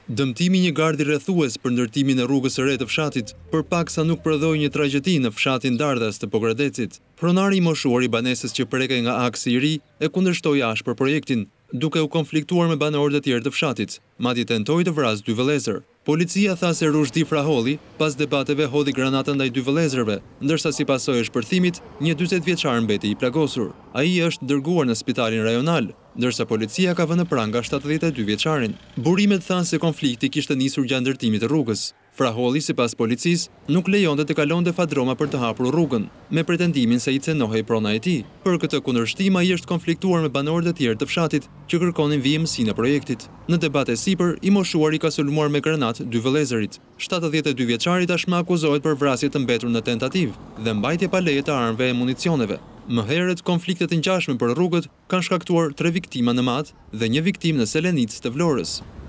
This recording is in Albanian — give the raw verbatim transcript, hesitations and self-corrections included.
Dëmtimi një gardi rrethues për ndërtimin e rrugës së re të fshatit, përpaksa nuk prodhoi një tragjedi në fshatin Dardhas të Pogradecit. Pronari i moshuar i banesës që prekej nga aksi i ri e kundërshtoi ashpër projektin, duke u konfliktuar me banorët e tjerë të fshatit, madje tentoi të vrasë dy vëllezër. Policia tha se Rushdi Fraholli, pas debateve hodhi granatën ndaj dy vëllezërve, ndërsa si pasojë e shpërthimit, një dyzet vjeçar mbeti i plagosur. Ai është dërguar në spitalin rajonal, ndërsa policia ka vënë pranga shtatëdhjetë e dy vjeçarin. Burimet thanë se konflikti kishte nisur gjatë ndërtimit të rrugës. Fraholli, sipas policisë, nuk lejonte të kalonte fadroma për të hapur rrugën, me pretendimin se i cenohej prona e tij. Për këtë kundërshtim ai është konfliktuar me banorët e tjerë të fshatit që kërkonin vijimsinë e projektit. Në debat e sipër, i moshuari ka sulmuar me granat dy vëllezërit. shtatëdhjetë e dy vjeçari tashmë akuzohet për vrasje të mbetur në tentativë dhe mbajtje pa leje të armëve e municioneve. Më herët, konfliktet e ngjashme për rrugët kanë shkaktuar tre viktima në Mat dhe një viktimë në Selenicë të Vlorës.